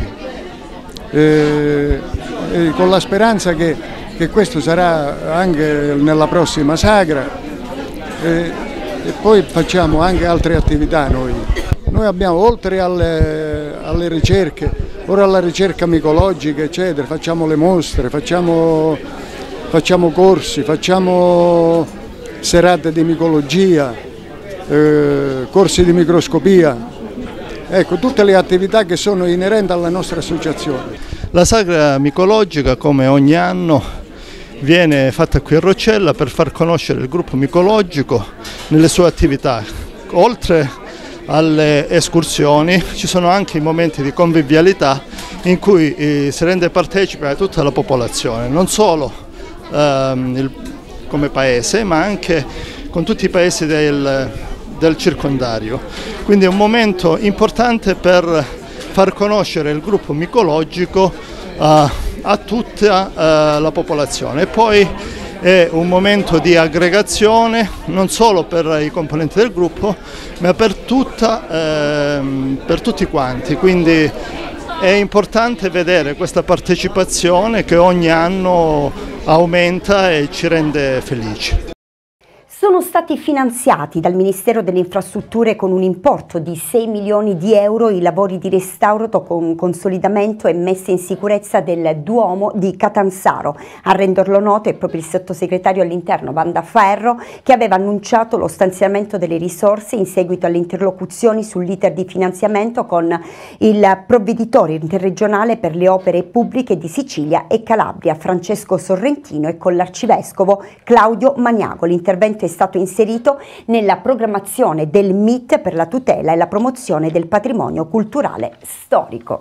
e, e con la speranza che, che questo sarà anche nella prossima Sagra. E, E poi facciamo anche altre attività noi. Noi abbiamo, oltre alle, alle ricerche, ora alla ricerca micologica, eccetera, facciamo le mostre, facciamo, facciamo corsi, facciamo serate di micologia, eh, corsi di microscopia. Ecco, tutte le attività che sono inerenti alla nostra associazione. La Sagra micologica, come ogni anno, viene fatta qui a Roccella per far conoscere il gruppo micologico nelle sue attività. Oltre alle escursioni ci sono anche i momenti di convivialità in cui eh, si rende partecipe tutta la popolazione, non solo ehm, il, come paese, ma anche con tutti i paesi del, del circondario. Quindi è un momento importante per far conoscere il gruppo micologico eh, a tutta uh, la popolazione, e poi è un momento di aggregazione non solo per i componenti del gruppo ma per, tutta, ehm, per tutti quanti, quindi è importante vedere questa partecipazione che ogni anno aumenta e ci rende felici. Sono stati finanziati dal Ministero delle Infrastrutture con un importo di sei milioni di euro i lavori di restauro con consolidamento e messa in sicurezza del Duomo di Catanzaro. A renderlo noto è proprio il sottosegretario all'interno Wanda Ferro, che aveva annunciato lo stanziamento delle risorse in seguito alle interlocuzioni sull'iter di finanziamento con il provveditore interregionale per le opere pubbliche di Sicilia e Calabria, Francesco Sorrentino, e con l'arcivescovo Claudio Maniago. L'intervento è stato inserito nella programmazione del M I T per la tutela e la promozione del patrimonio culturale storico.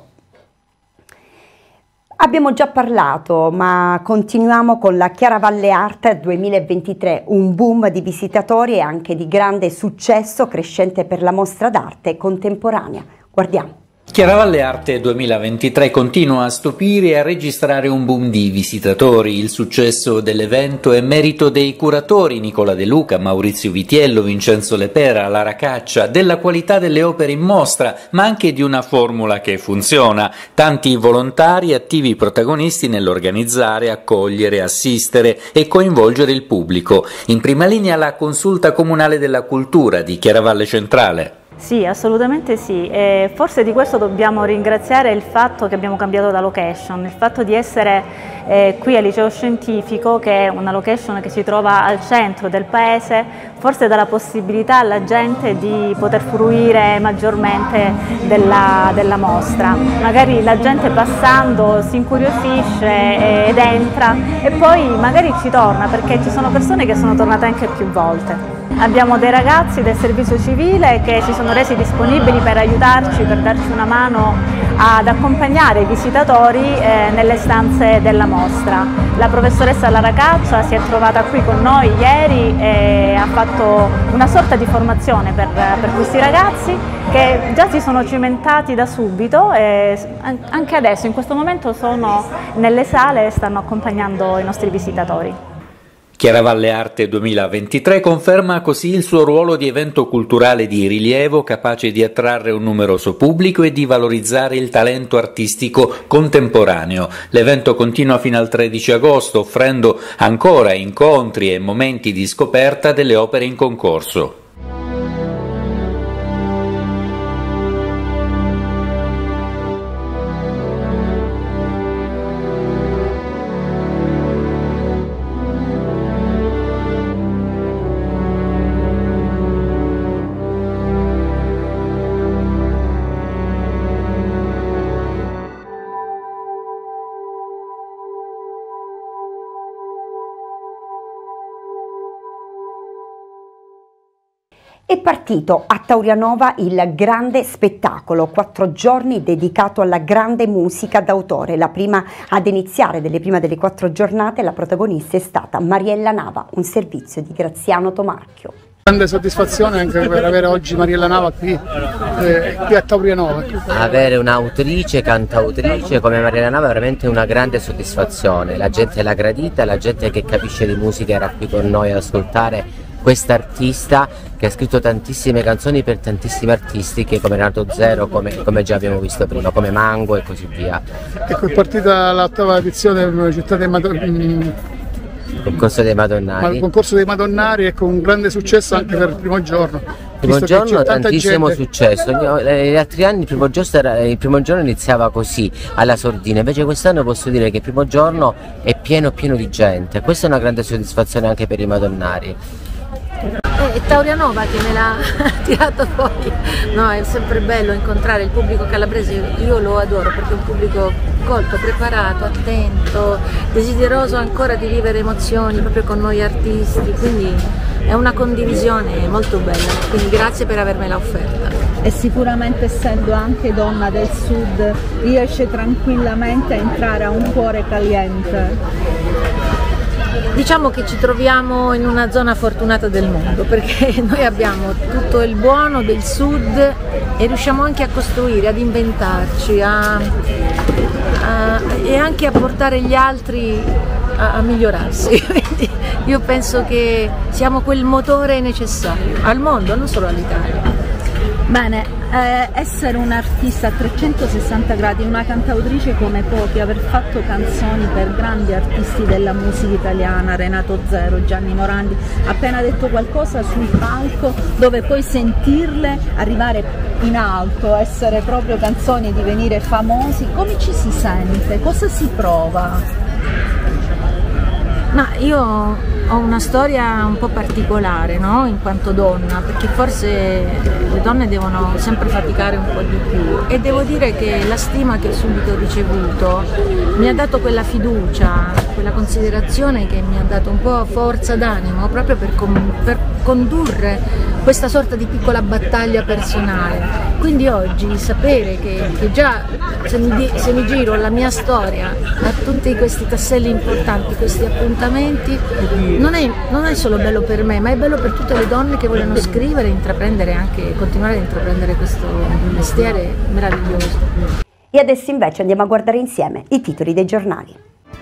Abbiamo già parlato, ma continuiamo con la Chiaravalle Art duemilaventitré, un boom di visitatori e anche di grande successo crescente per la mostra d'arte contemporanea. Guardiamo. Chiaravalle Arte duemilaventitré continua a stupire e a registrare un boom di visitatori. Il successo dell'evento è merito dei curatori Nicola De Luca, Maurizio Vitiello, Vincenzo Lepera, Lara Caccia, della qualità delle opere in mostra, ma anche di una formula che funziona. Tanti volontari attivi protagonisti nell'organizzare, accogliere, assistere e coinvolgere il pubblico. In prima linea la consulta comunale della cultura di Chiaravalle Centrale. Sì, assolutamente sì, e forse di questo dobbiamo ringraziare il fatto che abbiamo cambiato la location, il fatto di essere eh, qui al Liceo Scientifico, che è una location che si trova al centro del paese, forse dà la possibilità alla gente di poter fruire maggiormente della, della mostra. Magari la gente passando si incuriosisce ed entra e poi magari ci torna, perché ci sono persone che sono tornate anche più volte. Abbiamo dei ragazzi del servizio civile che si sono resi disponibili per aiutarci, per darci una mano ad accompagnare i visitatori eh, nelle stanze della mostra. La professoressa Lara Caccia si è trovata qui con noi ieri e ha fatto una sorta di formazione per, per questi ragazzi che già si sono cimentati da subito e anche adesso in questo momento sono nelle sale e stanno accompagnando i nostri visitatori. Chiaravalle Arte duemilaventitré conferma così il suo ruolo di evento culturale di rilievo capace di attrarre un numeroso pubblico e di valorizzare il talento artistico contemporaneo. L'evento continua fino al tredici agosto, offrendo ancora incontri e momenti di scoperta delle opere in concorso. È partito a Taurianova il grande spettacolo, quattro giorni dedicato alla grande musica d'autore. La prima ad iniziare delle prime delle quattro giornate, la protagonista è stata Mariella Nava, un servizio di Graziano Tomarchio. Grande soddisfazione anche per avere oggi Mariella Nava qui, eh, qui a Taurianova. Avere un'autrice, cantautrice come Mariella Nava è veramente una grande soddisfazione. La gente l'ha gradita, la gente che capisce di musica era qui con noi ad ascoltare questa artista che ha scritto tantissime canzoni per tantissimi artisti che come Renato Zero, come, come già abbiamo visto prima, come Mango e così via. Ecco, è partita l'ottava edizione della città dei Madonnari. Concorso dei Madonnari. Il concorso dei Madonnari, ecco, un grande successo anche per il primo giorno. Il primo giorno tantissimo gente. successo, gli altri anni il primo, era, il primo giorno iniziava così, alla sordina, invece quest'anno posso dire che il primo giorno è pieno pieno di gente, questa è una grande soddisfazione anche per i Madonnari. È Taurianova che me l'ha tirato fuori, no, è sempre bello incontrare il pubblico calabrese, io lo adoro perché è un pubblico colto, preparato, attento, desideroso ancora di vivere emozioni proprio con noi artisti, quindi è una condivisione molto bella, quindi grazie per avermela offerta. E sicuramente essendo anche donna del sud riesce tranquillamente a entrare a un cuore caliente. Diciamo che ci troviamo in una zona fortunata del mondo perché noi abbiamo tutto il buono del sud e riusciamo anche a costruire, ad inventarci a, a, e anche a portare gli altri a, a migliorarsi. Quindi io penso che siamo quel motore necessario al mondo, non solo all'Italia. Bene, eh, essere un artista a trecentosessanta gradi, una cantautrice come pochi, aver fatto canzoni per grandi artisti della musica italiana, Renato Zero, Gianni Morandi, appena detto qualcosa sul palco dove poi sentirle arrivare in alto, essere proprio canzoni e divenire famosi, come ci si sente? Cosa si prova? Ma io ho una storia un po' particolare, no? In quanto donna, perché forse le donne devono sempre faticare un po' di più e devo dire che la stima che ho subito ricevuto mi ha dato quella fiducia, quella considerazione che mi ha dato un po' forza d'animo proprio per, per condurre questa sorta di piccola battaglia personale. Quindi oggi sapere che, che già se mi, se mi giro la mia storia a tutti questi tasselli importanti, questi appuntamenti, non è non è solo bello per me, ma è bello per tutte le donne che vogliono scrivere e intraprendere anche, continuare ad intraprendere questo mestiere meraviglioso. E adesso invece andiamo a guardare insieme i titoli dei giornali.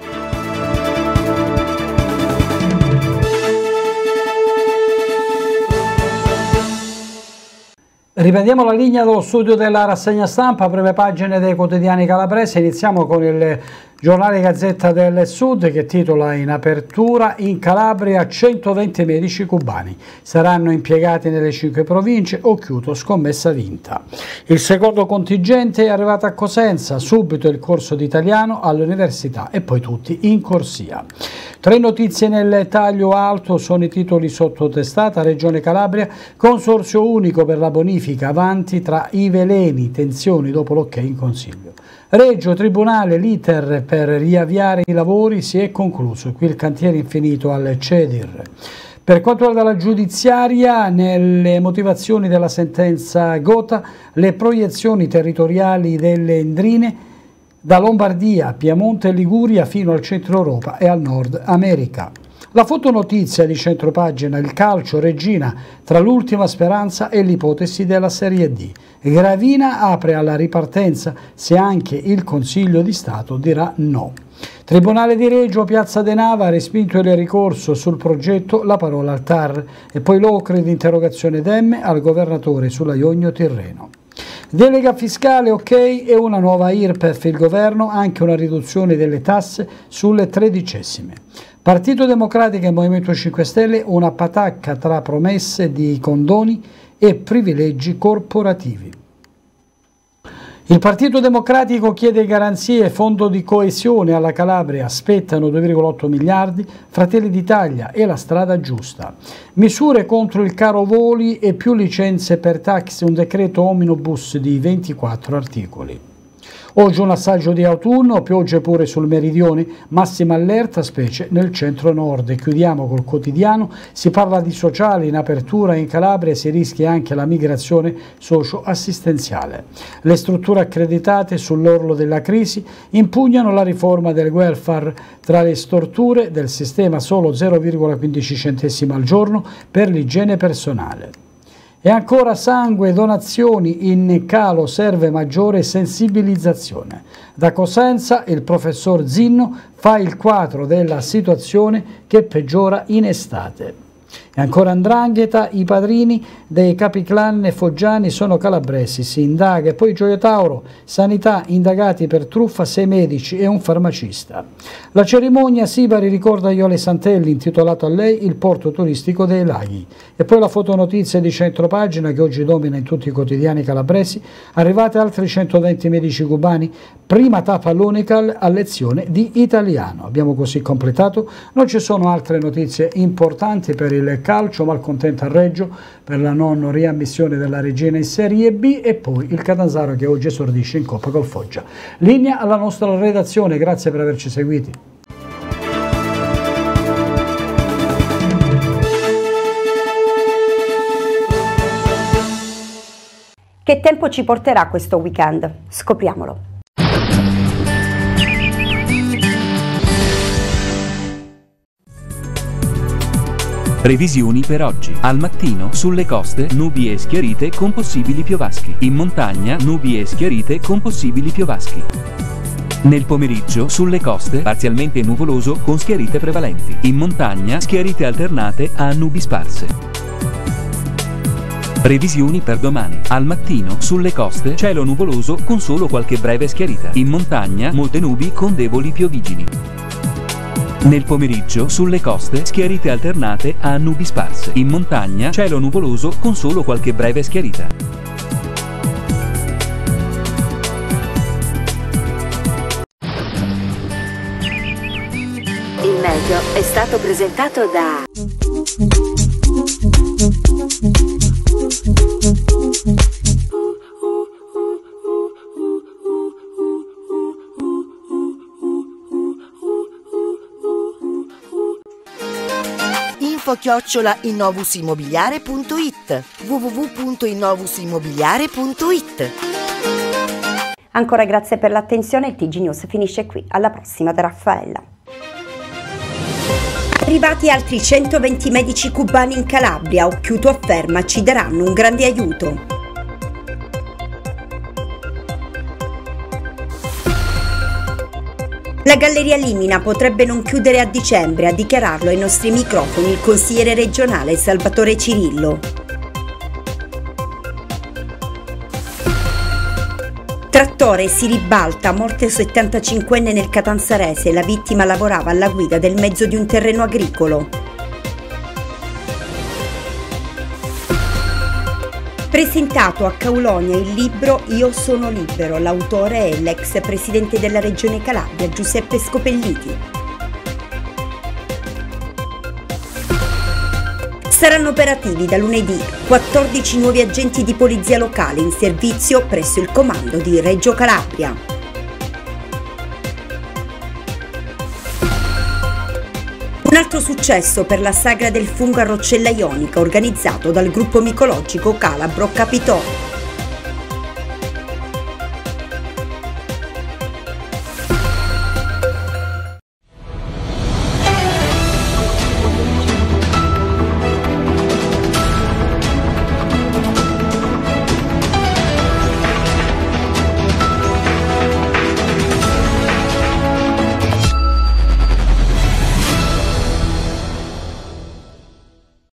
Riprendiamo la linea dallo studio della rassegna stampa, prime pagine dei quotidiani calabresi. Iniziamo con il giornale Gazzetta del Sud che titola in apertura: in Calabria centoventi medici cubani saranno impiegati nelle cinque province, Occhiuto scommessa vinta. Il secondo contingente è arrivato a Cosenza, subito il corso di italiano all'università e poi tutti in corsia. Tre notizie nel taglio alto sono i titoli sotto testata. Regione Calabria, consorzio unico per la bonifica, avanti tra i veleni, tensioni dopo l'ok in Consiglio. Reggio Tribunale, l'iter per riavviare i lavori si è concluso, qui il cantiere infinito al CEDIR. Per quanto riguarda la giudiziaria, nelle motivazioni della sentenza Gotha, le proiezioni territoriali delle Endrine da Lombardia, Piemonte e Liguria fino al centro Europa e al Nord America. La fotonotizia di centropagina: il calcio Regina tra l'ultima speranza e l'ipotesi della Serie D. Gravina apre alla ripartenza se anche il Consiglio di Stato dirà no. Tribunale di Reggio, Piazza De Nava, respinto il ricorso sul progetto, la parola al T A R. E poi l'ocre di interrogazione Demme al governatore sulla Ionio Tirreno. Delega fiscale ok e una nuova I R P E F, il governo anche una riduzione delle tasse sulle tredicesime. Partito Democratico e Movimento cinque Stelle, una patacca tra promesse di condoni e privilegi corporativi. Il Partito Democratico chiede garanzie e fondo di coesione alla Calabria, aspettano due virgola otto miliardi, Fratelli d'Italia e la strada giusta. Misure contro il caro voli e più licenze per taxi, un decreto omnibus di ventiquattro articoli. Oggi un assaggio di autunno, piogge pure sul meridione, massima allerta specie nel centro-nord. Chiudiamo col quotidiano, si parla di sociale in apertura in Calabria e si rischia anche la migrazione socio-assistenziale. Le strutture accreditate sull'orlo della crisi impugnano la riforma del welfare, tra le storture del sistema solo zero virgola quindici centesimi al giorno per l'igiene personale. E ancora sangue, donazioni in calo, serve maggiore sensibilizzazione. Da Cosenza il professor Zinno fa il quadro della situazione che peggiora in estate. E ancora 'ndrangheta, i padrini dei capiclan foggiani sono calabresi, si indaga. E poi Gioia Tauro, sanità, indagati per truffa sei medici e un farmacista. La cerimonia Sibari ricorda Iole Santelli, intitolato a lei il porto turistico dei laghi. E poi la fotonotizia di centropagina che oggi domina in tutti i quotidiani calabresi, arrivate altri centoventi medici cubani, prima tappa all'Unical a lezione di italiano. Abbiamo così completato, non ci sono altre notizie importanti per il calcio, malcontento a Reggio per la non riammissione della Regina in Serie B e poi il Catanzaro che oggi esordisce in Coppa col Foggia. Linea alla nostra redazione, grazie per averci seguiti. Che tempo ci porterà questo weekend? Scopriamolo. Previsioni per oggi. Al mattino, sulle coste, nubi e schiarite con possibili piovaschi. In montagna, nubi e schiarite con possibili piovaschi. Nel pomeriggio, sulle coste, parzialmente nuvoloso con schiarite prevalenti. In montagna, schiarite alternate a nubi sparse. Previsioni per domani. Al mattino, sulle coste, cielo nuvoloso con solo qualche breve schiarita. In montagna, molte nubi con deboli piovigini. Nel pomeriggio, sulle coste, schiarite alternate a nubi sparse. In montagna, cielo nuvoloso con solo qualche breve schiarita. Il meteo è stato presentato da... info chiocciola innovusimmobiliare punto it w w w punto innovusimmobiliare punto it. Ancora grazie per l'attenzione, il T G News finisce qui, alla prossima da Raffaella. Arrivati altri centoventi medici cubani in Calabria, Occhiuto afferma ci daranno un grande aiuto. La Galleria Limina potrebbe non chiudere a dicembre, a dichiararlo ai nostri microfoni il consigliere regionale Salvatore Cirillo. Trattore si ribalta, morte settantacinquenne nel Catanzarese, la vittima lavorava alla guida del mezzo di un terreno agricolo. Presentato a Caulonia il libro Io sono libero, l'autore è l'ex presidente della Regione Calabria Giuseppe Scopelliti. Saranno operativi da lunedì quattordici nuovi agenti di polizia locale in servizio presso il comando di Reggio Calabria. Un altro successo per la sagra del fungo a Roccella Ionica organizzato dal gruppo micologico calabro Capitò.